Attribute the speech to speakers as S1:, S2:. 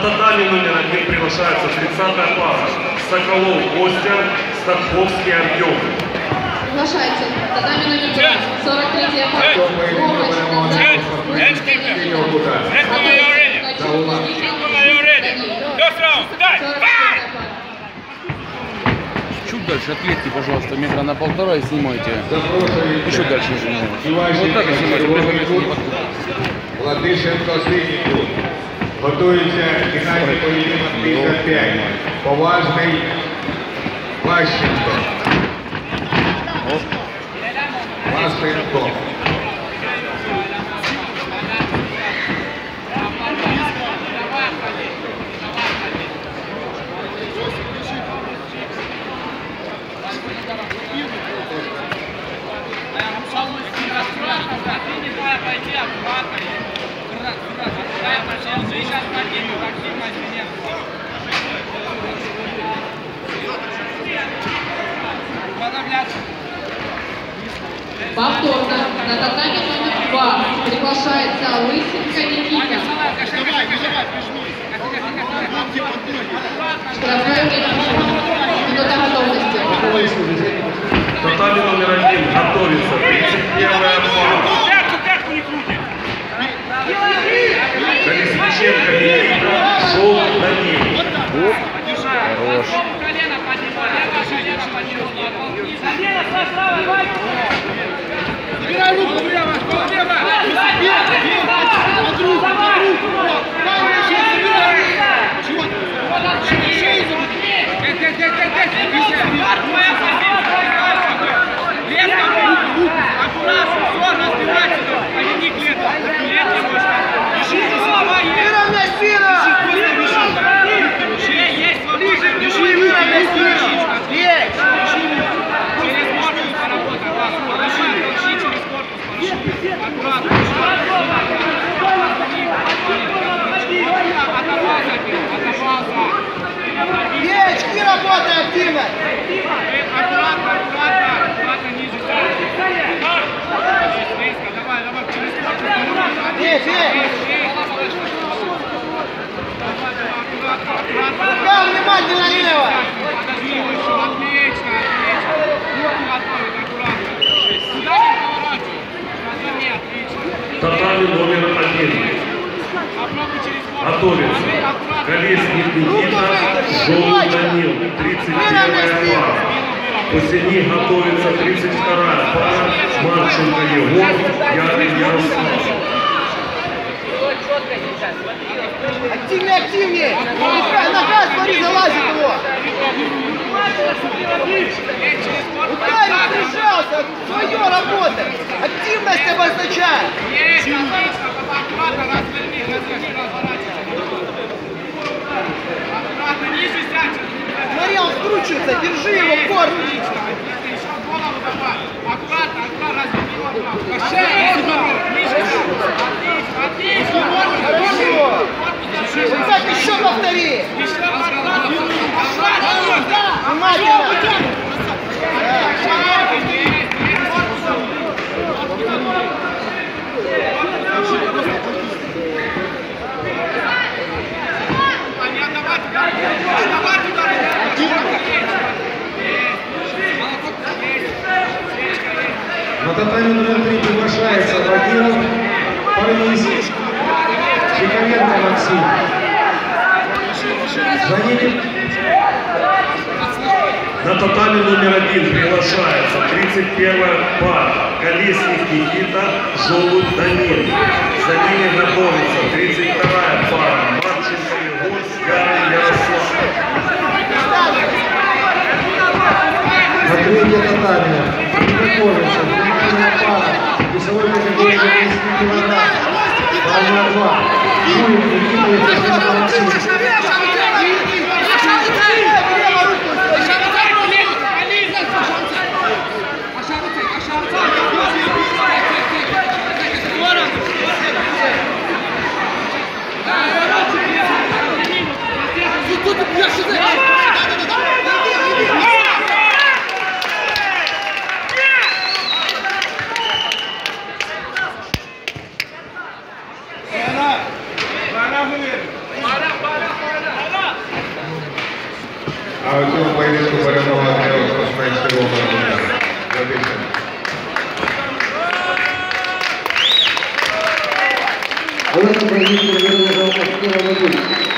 S1: татами номер 1 приглашается 30-я пара. Соколов Костя, Стаховский Артем.
S2: Приглашайте. Татами номер 2. 43-я пара.
S3: Чуть дальше отъедьте, пожалуйста, метра на 1,5 и снимайте. Еще дальше снимайте. Вот так и снимайте.
S4: Владишенко Синніку. Готується фінальний поєдинок 55. Поважний Ващенко. Ващенко.
S2: Повторно на татами номер 2 приглашается Лысенко Никита. Штрафное время. Минута готовности.
S1: Татами номер 1 готовится 31-я пара. Колесниченко Никита, Шоу Данил.
S3: Хорош.
S5: Забирай руку, влево, влево! Под руку, Чего? Шею забери! Резко руку, аккуратно, все, разбивайте, поведи клетку, держи за слова, выровняй спину! Есть, держи выровняй спину! Через корпус поработай, положи через корпус, аккуратно,
S6: Печки работай активно!
S5: Аккуратно, ниже. Давай, через корпус.
S6: Пока внимательно лево!
S5: Подожди, отлично. Готовит, аккуратно. Сюда не поворачивай. Разоми, отлично.
S1: Татами номер 1.
S5: Попробуй через корпус.
S1: Готовится. Колесник Никита, Шоу Данил, 31-я пара. После них готовится 32-я пара. Марченко Егор, Ярый Ярослав.
S6: Активнее! Нога, смотри, залазит его! Ударил, прижался! Свое работа! Активность обозначает!
S5: Есть, отлично. Аккуратно, разверни, разворачивайся. Аккуратно, ниже сядь.
S6: Смотри, он скручивается, держи его в корпус!
S5: Отлично, еще голову давай. Аккуратно, разверни его. Шею, ниже. Отлично.
S6: Хорошо! Вот так еще повтори! Внимательно!
S4: На татами номер 3 приглашается Багиров, Парнисик, Чекаленко Максим. За ними
S1: На татами номер 1 приглашается 31-я пара. Колесник Никита, Желудь Данил. За ними готовится 32-я пара. Марченко Егор, Ярый Ярослав.
S4: на третье татами приготовится финальная пара весовой категории 10 килограмм. Пара 2. Юрий Никита и Татьяна Максим. А у цьому поєдинку перемога для спортсменського номер.
S7: В этом поединке выиграл Аскера Вадим.